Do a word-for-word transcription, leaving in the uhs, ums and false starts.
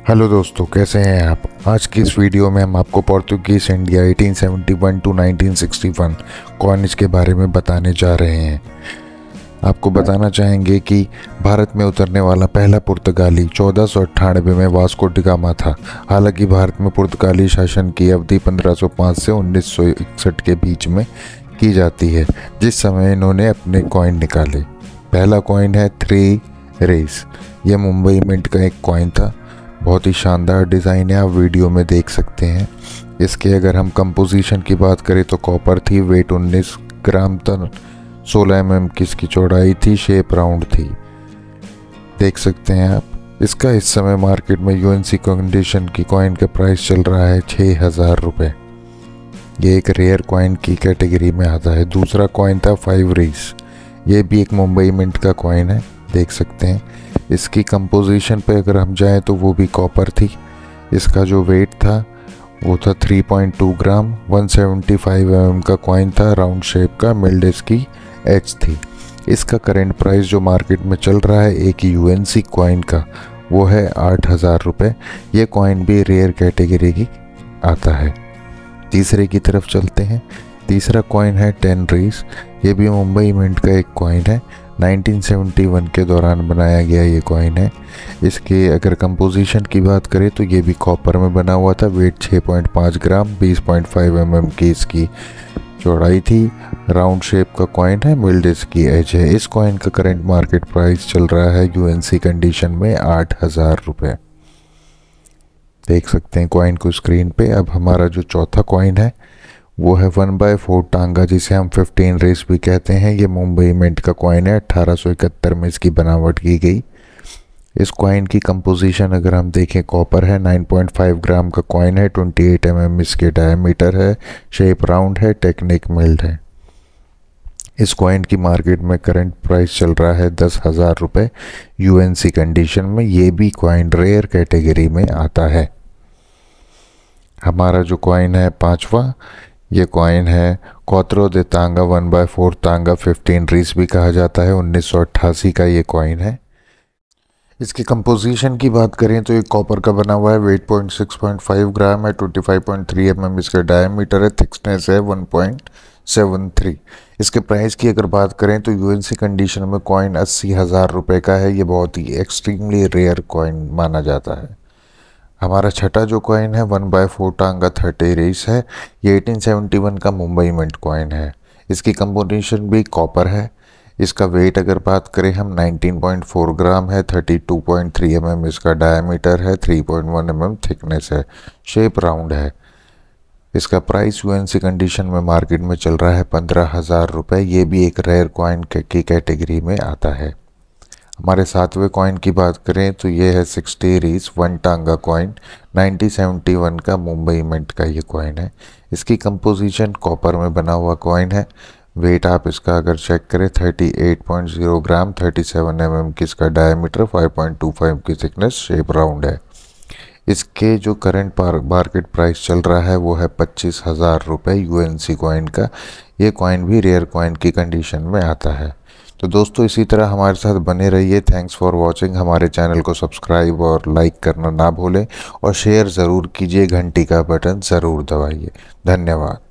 Hello दोस्तों, कैसे हैं आप। आज की इस वीडियो में हम आपको पोर्तुगीज इंडिया अठारह सौ इकहत्तर टू उन्नीस सौ इकसठ कॉइन्स के बारे में बताने जा रहे हैं। आपको बताना चाहेंगे कि भारत में उतरने वाला पहला पुर्तगाली चौदह सौ अट्ठानबे में वास्को डी गामा था। हालांकि भारत में पुर्तगाली शासन की अवधि पंद्रह सौ पाँच से उन्नीस सौ इकसठ के बीच में की जाती है, जिस समय इन्होंने अपने कॉइन निकाले। पहला कॉइन है थ्री रेस। यह मुंबई मिंट का एक कॉइन था। बहुत ही शानदार डिज़ाइन है, आप वीडियो में देख सकते हैं। इसके अगर हम कंपोजिशन की बात करें तो कॉपर थी, वेट उन्नीस ग्राम था, सोलह एम एम की इसकी चौड़ाई थी, शेप राउंड थी। देख सकते हैं आप। इसका इस समय मार्केट में यूएनसी कंडीशन की कॉइन का प्राइस चल रहा है छः हज़ार रुपये। ये एक रेयर कॉइन की कैटेगरी में आता है। दूसरा कॉइन था फाइव रेस। ये भी एक मुंबई मिंट का कॉइन है, देख सकते हैं। इसकी कंपोजिशन पे अगर हम जाएं तो वो भी कॉपर थी। इसका जो वेट था वो था तीन पॉइंट दो ग्राम, एक सौ पचहत्तर एम एम का कॉइन था, राउंड शेप का, मिल्ड इसकी एच थी। इसका करंट प्राइस जो मार्केट में चल रहा है एक यूएनसी कॉइन का, वो है आठ हज़ार रुपये। ये कॉइन भी रेयर कैटेगरी की आता है। तीसरे की तरफ चलते हैं। तीसरा कॉइन है टेन रेस। ये भी मुंबई मिंट का एक कॉइन है। उन्नीस सौ इकहत्तर के दौरान बनाया गया ये कॉइन है। इसके अगर कंपोजिशन की बात करें तो ये भी कॉपर में बना हुआ था। वेट छः पॉइंट पाँच ग्राम, बीस पॉइंट पाँच एम एम की इसकी चौड़ाई थी, राउंड शेप का कॉइन है, मिल्ड इसकी एज है। इस कॉइन का करंट मार्केट प्राइस चल रहा है यूएनसी कंडीशन में आठ हज़ार रुपये। देख सकते हैं कॉइन को स्क्रीन पे। अब हमारा जो चौथा कॉइन है वो है वन बाय फोर टांगा, जिसे हम फिफ्टीन रेस भी कहते हैं। ये मुंबई मिंट का कॉइन है। अट्ठारह सौ इकहत्तर में इसकी बनावट की गई। इस कॉइन की कंपोजिशन अगर हम देखें कॉपर है, नौ पॉइंट पाँच ग्राम का कॉइन है, अट्ठाईस एम एम इसके डायमीटर है, शेप राउंड है, टेक्निक मिल्ड है। इस कॉइन की मार्केट में करंट प्राइस चल रहा है दस हज़ार रुपये यूएनसी कंडीशन में। ये भी कॉइन रेयर कैटेगरी में आता है। हमारा जो कॉइन है पांचवा, ये कॉइन है क्वात्रो दे तांगा वन बाय फोर तांगा, फिफ्टीन रीस भी कहा जाता है। उन्नीस सौ अट्ठासी का ये कॉइन है। इसकी कंपोजिशन की बात करें तो ये कॉपर का बना हुआ है। Weight point six point five gram है, पच्चीस पॉइंट तीन एम एम इसका डायमीटर है, थिकनेस है वन पॉइंट सेवन थ्री। इसके प्राइस की अगर बात करें तो यूएनसी कंडीशन में कॉइन अस्सी हज़ार रुपये का है। ये बहुत ही एक्सट्रीमली रेयर कॉइन माना जाता है। हमारा छठा जो कॉइन है वन बाय फोर टांगा थर्टी रेस है। ये अठारह सौ इकहत्तर का मुंबई मिंट कॉइन है। इसकी कंपोजिशन भी कॉपर है। इसका वेट अगर बात करें हम उन्नीस पॉइंट चार ग्राम है, बत्तीस पॉइंट तीन एम एम इसका डायमीटर है, तीन पॉइंट एक एम एम थिकनेस है, शेप राउंड है। इसका प्राइस यूएनसी कंडीशन में मार्केट में चल रहा है पंद्रह हज़ार रुपये। ये भी एक रेयर कॉइन की कैटेगरी में आता है। हमारे सातवें कॉइन की बात करें तो ये है सिक्सटी रीस वन टांगा कॉइन, उन्नीस सौ इकहत्तर का मुंबई मिंट का ये कॉइन है। इसकी कंपोजिशन कॉपर में बना हुआ कॉइन है। वेट आप इसका अगर चेक करें अड़तीस पॉइंट शून्य ग्राम, सैंतीस एम एम की इसका डायमीटर, पाँच पॉइंट दो पाँच की थिकनेस, शेप राउंड है। इसके जो करंट मार्केट प्राइस चल रहा है वो है पच्चीस हज़ार रुपये यूएनसी कॉइन का। ये कॉइन भी रेयर कॉइन की कंडीशन में आता है। तो दोस्तों इसी तरह हमारे साथ बने रहिए। Thanks for watching. हमारे चैनल को सब्सक्राइब और लाइक करना ना भूलें और शेयर ज़रूर कीजिए। घंटी का बटन ज़रूर दबाइए। धन्यवाद।